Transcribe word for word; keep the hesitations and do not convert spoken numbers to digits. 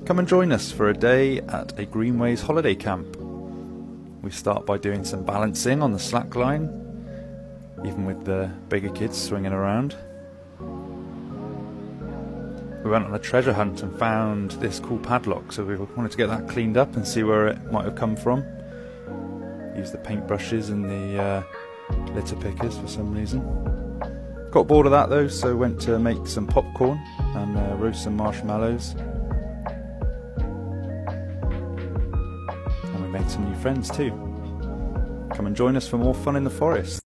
Come and join us for a day at a Greenways holiday camp. We start by doing some balancing on the slack line, even with the bigger kids swinging around. We went on a treasure hunt and found this cool padlock, so we wanted to get that cleaned up and see where it might have come from. Used the paintbrushes and the uh, litter pickers for some reason. Got bored of that though, so went to make some popcorn and uh, roast some marshmallows. And we made some new friends too. Come and join us for more fun in the forest.